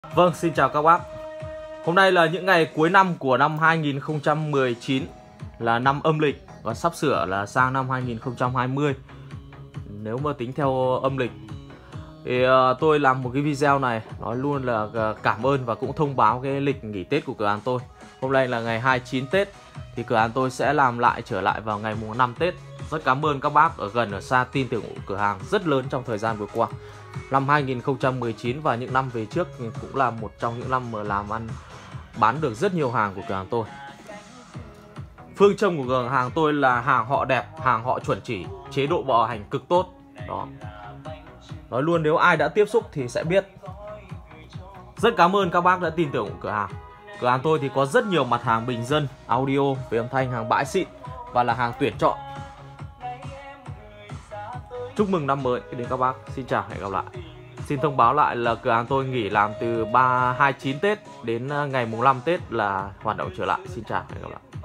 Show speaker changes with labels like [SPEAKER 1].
[SPEAKER 1] Vâng, xin chào các bác. Hôm nay là những ngày cuối năm của năm 2019, là năm âm lịch và sắp sửa là sang năm 2020. Nếu mà tính theo âm lịch thì tôi làm một cái video này nói luôn là cảm ơn và cũng thông báo cái lịch nghỉ Tết của cửa hàng tôi. Hôm nay là ngày 29 Tết thì cửa hàng tôi sẽ làm lại trở lại vào ngày mùng 5 Tết. Rất cảm ơn các bác ở gần ở xa tin tưởng của cửa hàng rất lớn trong thời gian vừa qua. Năm 2019 và những năm về trước cũng là một trong những năm mà làm ăn bán được rất nhiều hàng của cửa hàng tôi. Phương châm của cửa hàng tôi là hàng họ đẹp, hàng họ chuẩn chỉ, chế độ bảo hành cực tốt. Đó. Nói luôn nếu ai đã tiếp xúc thì sẽ biết. Rất cảm ơn các bác đã tin tưởng của cửa hàng. Cửa hàng tôi thì có rất nhiều mặt hàng bình dân, audio, về âm thanh, hàng bãi xịn và là hàng tuyển chọn. Chúc mừng năm mới đến các bác. Xin chào, hẹn gặp lại. Xin thông báo lại là cửa hàng tôi nghỉ làm từ 29 Tết đến ngày mùng 5 Tết là hoạt động trở lại. Xin chào, hẹn gặp lại.